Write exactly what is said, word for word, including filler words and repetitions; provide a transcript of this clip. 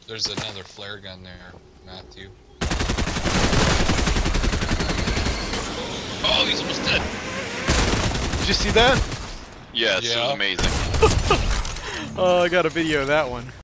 There's another flare gun there, Matthew. Oh, he's almost dead! Did you see that? Yes, Yeah. it was amazing. Oh, I got a video of that one.